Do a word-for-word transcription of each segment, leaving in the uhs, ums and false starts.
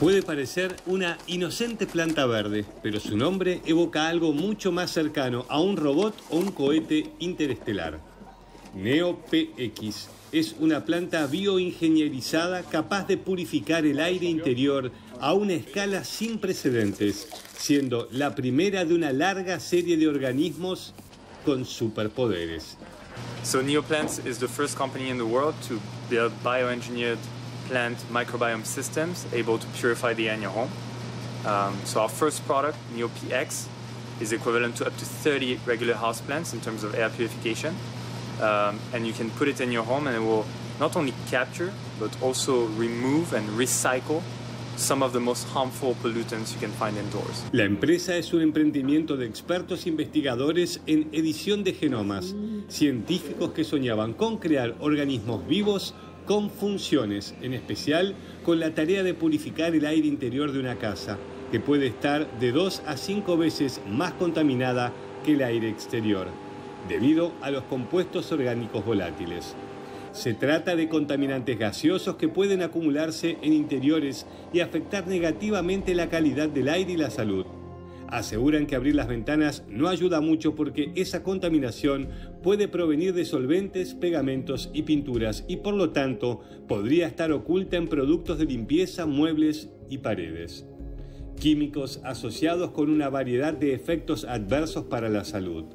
Puede parecer una inocente planta verde, pero su nombre evoca algo mucho más cercano a un robot o un cohete interestelar. NeoPX es una planta bioingenierizada capaz de purificar el aire interior a una escala sin precedentes, siendo la primera de una larga serie de organismos con superpoderes. So Neoplants is the first company in the world to build bioengineered plant microbiome systems able to purify the air in your home. Um, so our first product, NeoPX, is equivalent to up to thirty regular houseplants in terms of air purification. Um, and you can put it in your home and it will not only capture, but also remove and recycle some of the most harmful pollutants you can find indoors. La empresa es un emprendimiento de expertos investigadores en edición de genomas, científicos que soñaban con crear organismos vivos con funciones, en especial con la tarea de purificar el aire interior de una casa, que puede estar de dos a cinco veces más contaminada que el aire exterior, debido a los compuestos orgánicos volátiles. Se trata de contaminantes gaseosos que pueden acumularse en interiores y afectar negativamente la calidad del aire y la salud. Aseguran que abrir las ventanas no ayuda mucho porque esa contaminación puede provenir de solventes, pegamentos y pinturas y por lo tanto podría estar oculta en productos de limpieza, muebles y paredes. Químicos asociados con una variedad de efectos adversos para la salud.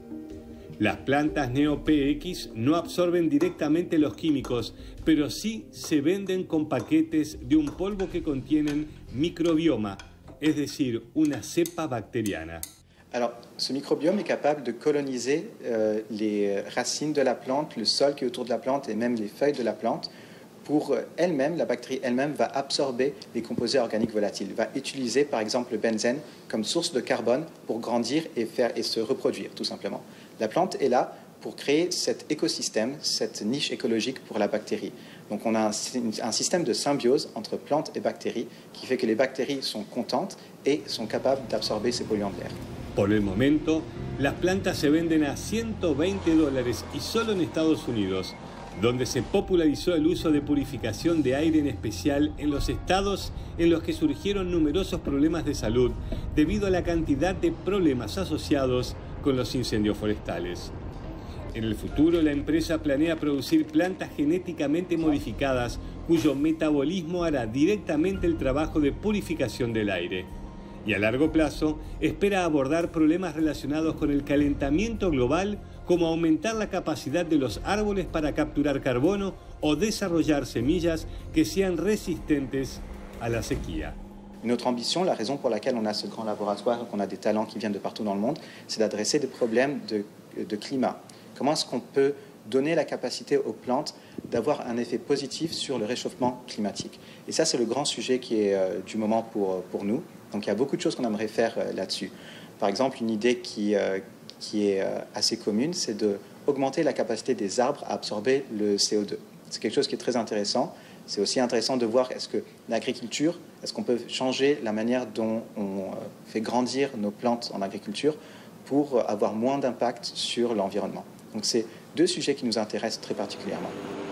Las plantas NeoPX no absorben directamente los químicos, pero sí se venden con paquetes de un polvo que contienen microbioma, es decir, una cepa bacteriana. Alors, ce microbiome est capable de coloniser euh, les racines de la plante, le sol qui est autour de la plante et même les feuilles de la plante. Pour elle-même, la bactérie elle-même va absorber les composés organiques volatiles, va utiliser par exemple le benzène comme source de carbone pour grandir et, faire, et se reproduire tout simplement. La plante est là pour créer cet écosystème, cette niche écologique pour la bactérie. Donc on a un, un système de symbiose entre plantes et bactéries qui fait que les bactéries sont contentes et sont capables d'absorber ces polluants de l'air. Por el momento, las plantas se venden a ciento veinte dólares y solo en Estados Unidos, donde se popularizó el uso de purificación de aire en especial en los estados en los que surgieron numerosos problemas de salud debido a la cantidad de problemas asociados con los incendios forestales. En el futuro, la empresa planea producir plantas genéticamente modificadas cuyo metabolismo hará directamente el trabajo de purificación del aire. Y a largo plazo, espera abordar problemas relacionados con el calentamiento global, como aumentar la capacidad de los árboles para capturar carbono o desarrollar semillas que sean resistentes a la sequía. Notre ambition, la raison pour laquelle on a ce grand laboratoire, qu'on a des talents qui viennent de partout dans le monde, c'est d'adresser des problèmes de, de climat. Comment est-ce qu'on peut donner la capacité aux plantes d'avoir un effet positif sur le réchauffement climatique? Et ça, c'est le grand sujet qui est euh, du moment pour, pour nous. Donc il y a beaucoup de choses qu'on aimerait faire euh, là-dessus. Par exemple, une idée qui, euh, qui est euh, assez commune, c'est d'augmenter la capacité des arbres à absorber le C O deux. C'est quelque chose qui est très intéressant. C'est aussi intéressant de voir est-ce que l'agriculture, est-ce qu'on peut changer la manière dont on fait grandir nos plantes en agriculture pour avoir moins d'impact sur l'environnement. Donc c'est deux sujets qui nous intéressent très particulièrement.